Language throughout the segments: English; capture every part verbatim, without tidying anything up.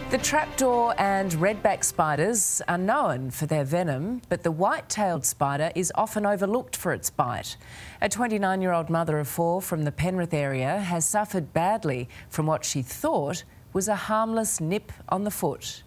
The trapdoor and redback spiders are known for their venom, but the white-tailed spider is often overlooked for its bite. A twenty-nine-year-old mother of four from the Penrith area has suffered badly from what she thought was a harmless nip on the foot.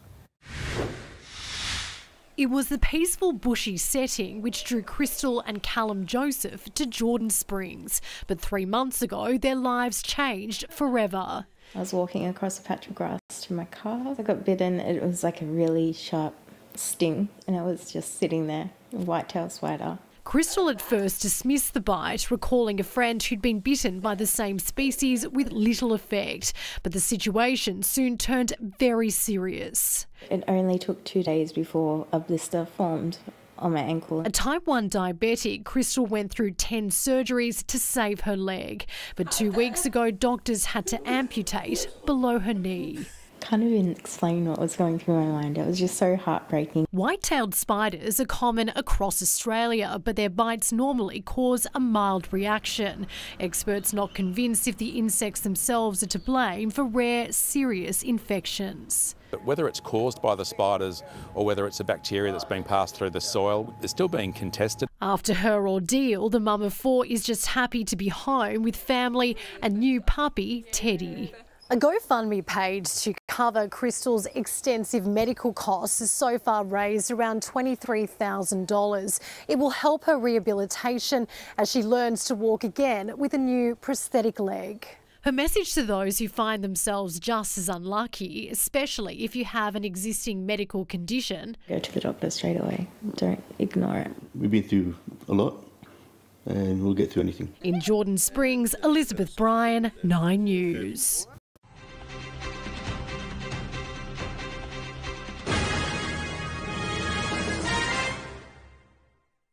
It was the peaceful bushy setting which drew Crystal and Callum Joseph to Jordan Springs. But three months ago, their lives changed forever. I was walking across a patch of grass to my car. I got bitten. It was like a really sharp sting, and I was just sitting there, a white-tailed spider. Crystal at first dismissed the bite, recalling a friend who'd been bitten by the same species with little effect. But the situation soon turned very serious. It only took two days before a blister formed on my ankle. A type one diabetic, Crystal went through ten surgeries to save her leg. But two weeks ago, doctors had to amputate below her knee. Can't even explain what was going through my mind. It was just so heartbreaking. White-tailed spiders are common across Australia, but their bites normally cause a mild reaction. Experts not convinced if the insects themselves are to blame for rare, serious infections. Whether it's caused by the spiders or whether it's a bacteria that's being passed through the soil is still being contested. After her ordeal, the mum of four is just happy to be home with family and new puppy, Teddy. A GoFundMe page to cover Crystal's extensive medical costs has so far raised around twenty-three thousand dollars. It will help her rehabilitation as she learns to walk again with a new prosthetic leg. Her message to those who find themselves just as unlucky, especially if you have an existing medical condition: go to the doctor straight away. Don't ignore it. We've been through a lot and we'll get through anything. In Jordan Springs, Elizabeth Bryan, Nine News.